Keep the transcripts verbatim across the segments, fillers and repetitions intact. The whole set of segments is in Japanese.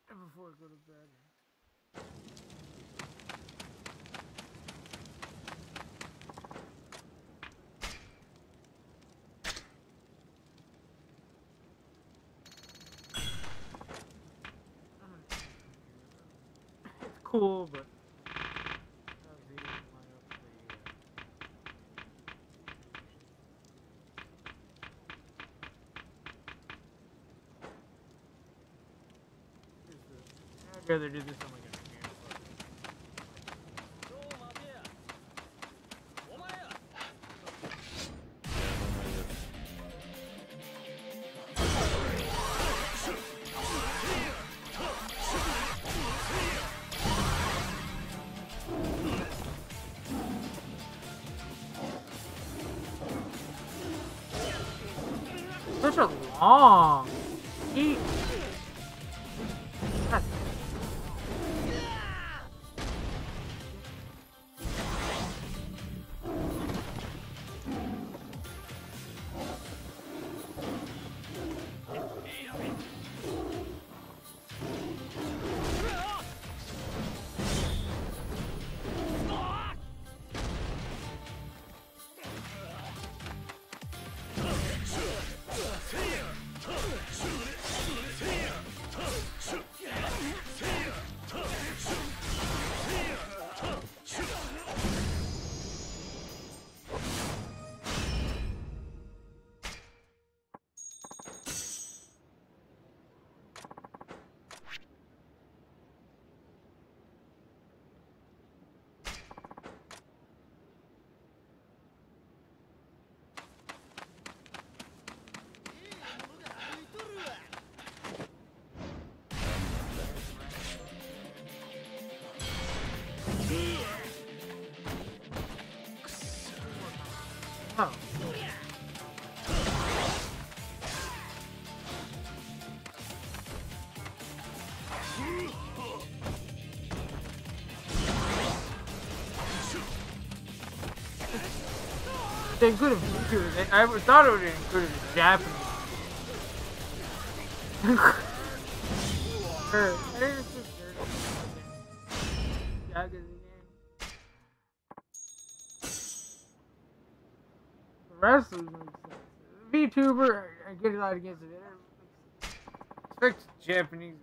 before I go to bed. It's cool, but I'd rather do this on like a such a long eat. Oh. They included features. I thought it would include Japanese. Sure. I think it's just dirty. The rest of them makes sense. VTuber, I get a lot against it. Expect Japanese.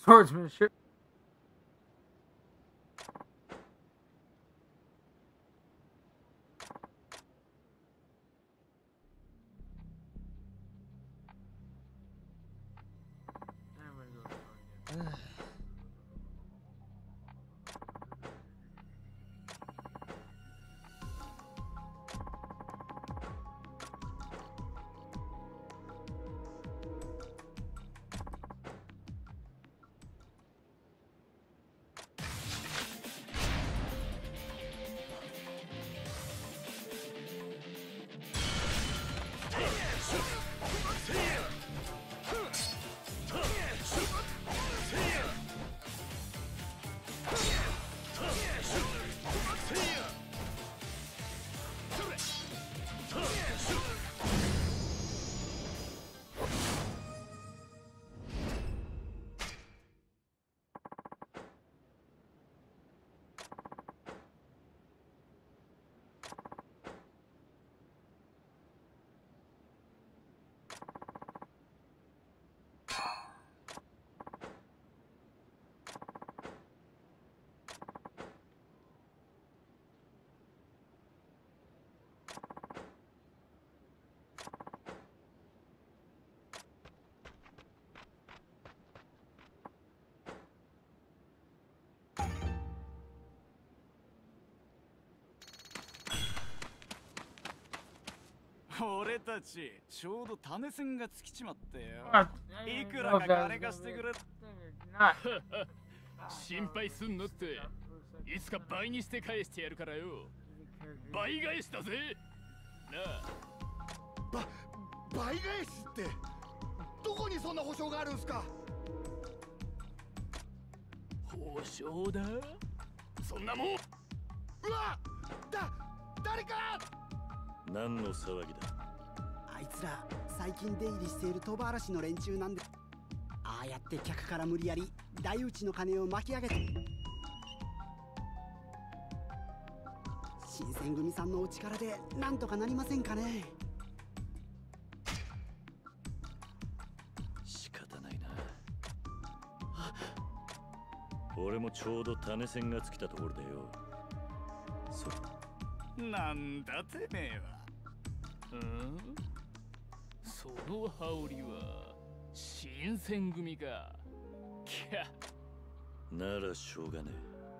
swordsmanship. I'm gonna go. 俺たちちょうど種銭が尽きちまってよ。 What? いくらか金貸してくれ。 Not. 心配すんのっていつか倍にして返してやるからよ。倍返しだぜなあ。 ば倍返しってどこにそんな保証があるんすか。 保証だ。そんなもん。 うわだ誰か。 何の騒ぎだ。 あいつら最近出入りしている鳥羽嵐の連中なんで、ああやって客から無理やり大打ちの金を巻き上げて、新選組さんのお力でなんとかなりませんかね。 仕方ないな。俺もちょうど種銭が尽きたところでよ。そう。 なんだてめえは。 うん、その羽織は新選組か。きゃならしょうがね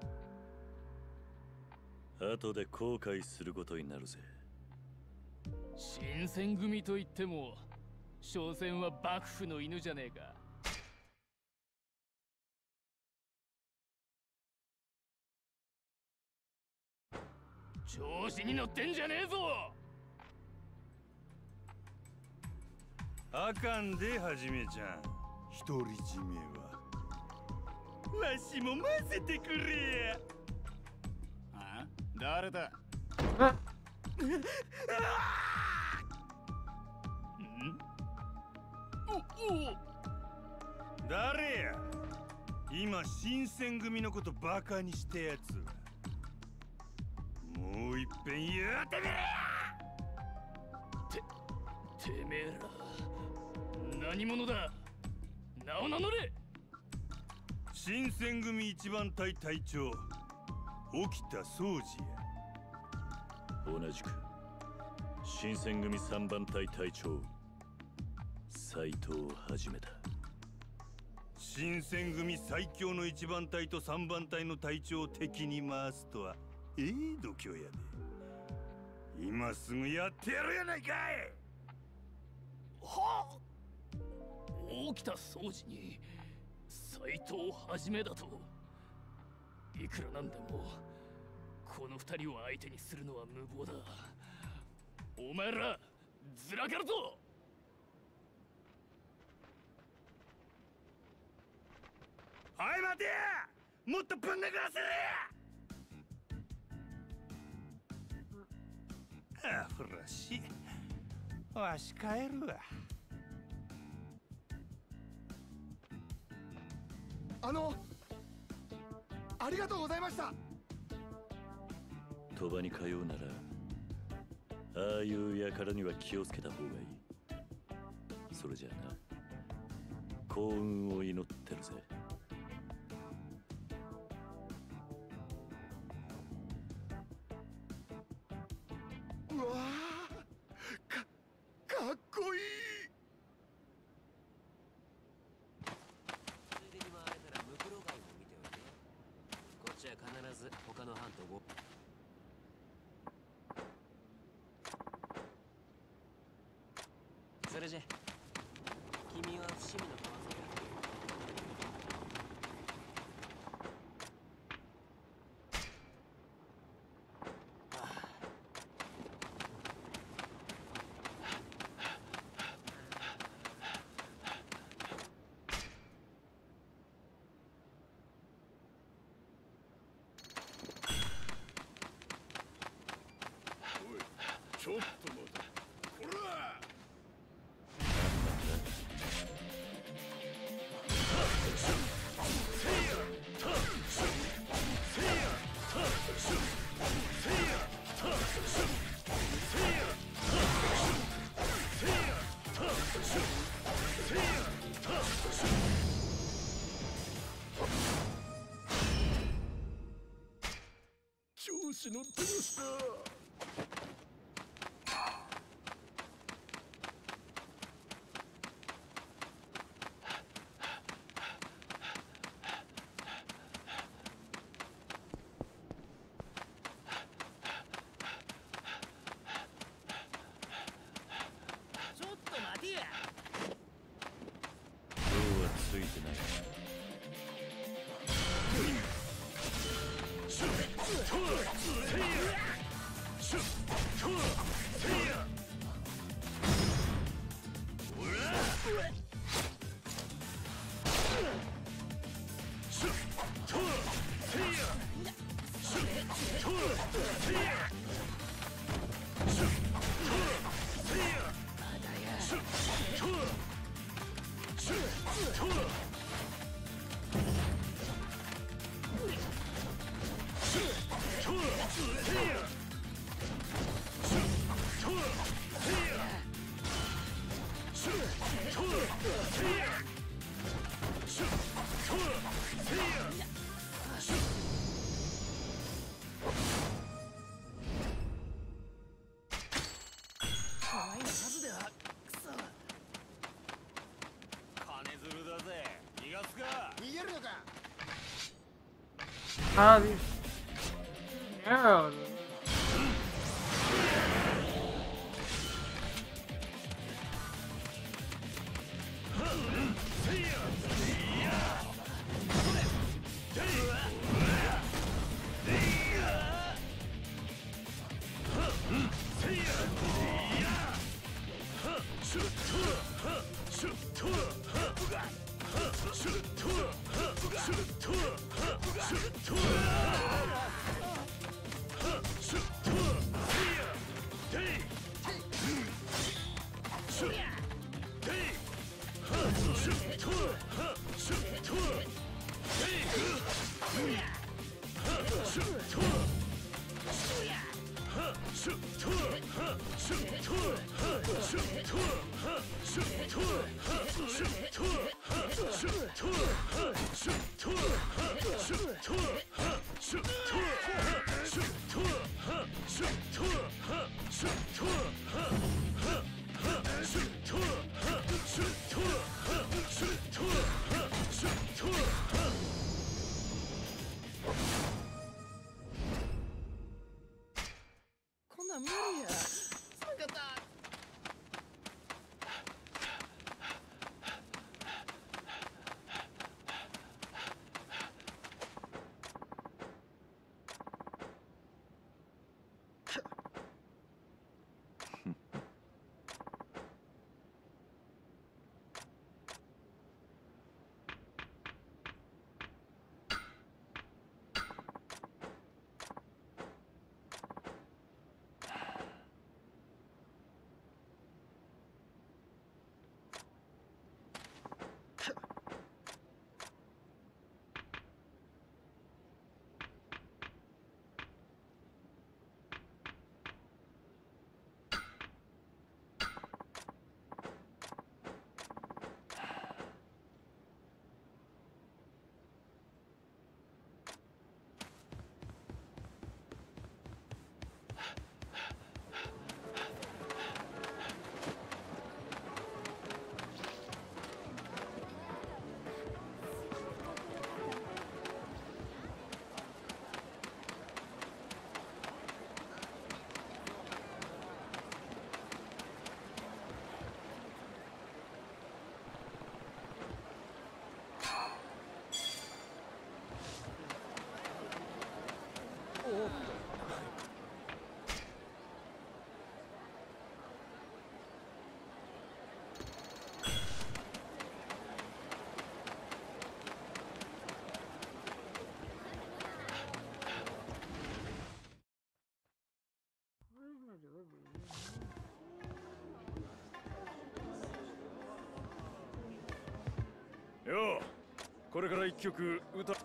え。後で後悔することになるぜ。 新選組といっても所詮は幕府の犬じゃねえか。調子に乗ってんじゃねえぞ。 あかんではじめちゃん。 独り占めはわしも混ぜてくれや。 あ？誰だ。 おお誰や。今新選組のことバカにしたやつ。もういっぺん言うてみれや。 ててめえら何者だ。名を名乗れ。 新選組一番隊隊長沖田総司や。同じく新選組三番隊隊長斎藤はじめだ。新選組最強の一番隊と三番隊の隊長を敵に回すとはええ度胸やで。今すぐやってやるやないかい。 はあ、沖田総司に斎藤はじめだと。いくらなんでもこの二人を相手にするのは無謀だ。お前らずらかるぞ。 はい待てや。もっとぶん殴らせろや。あふらしわし帰るわ。 あのありがとうございました。 鳥羽に通うならああいう輩には気をつけた方がいい。それじゃあな、幸運を祈ってるぜ。 れじゃ。君は伏見の川崎だ。 ちょっと待て。こら！調子乗ってました。 ついてない。 Ah, these arrows. これから一曲歌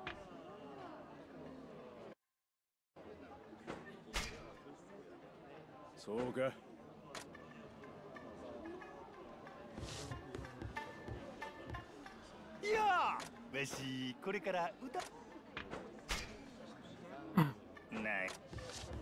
そうか。 いやわしこれから歌ない